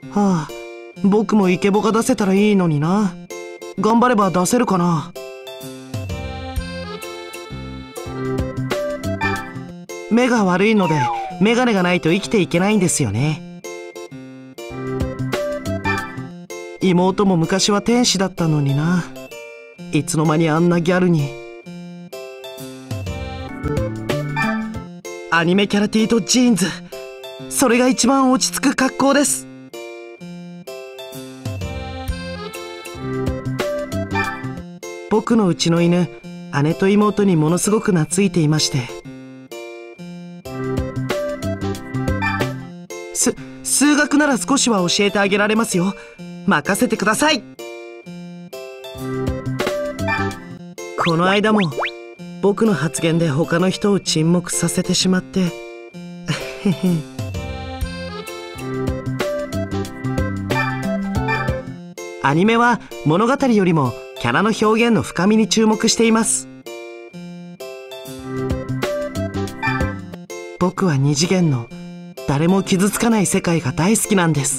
はあ、僕もイケボが出せたらいいのにな。頑張れば出せるかな。目が悪いのでメガネがないと生きていけないんですよね。妹も昔は天使だったのにな。いつの間にあんなギャルに。アニメキャラ T とジーンズ、それが一番落ち着く格好です。僕のうちの犬、姉と妹にものすごく懐いていまして、数学なら少しは教えてあげられますよ。任せてください。この間も僕の発言で他の人を沈黙させてしまってアニメは物語よりもキャラの表現の深みに注目しています。僕は二次元の誰も傷つかない世界が大好きなんです。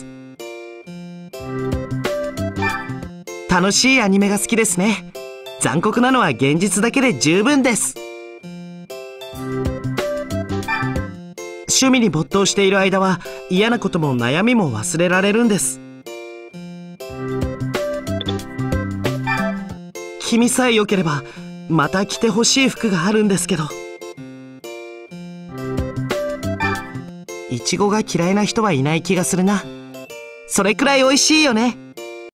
楽しいアニメが好きですね。残酷なのは現実だけで十分です。趣味に没頭している間は嫌なことも悩みも忘れられるんです。君さえ良ければまた着てほしい服があるんですけど。イチゴが嫌いな人はいない気がするな。それくらい美味しいよね。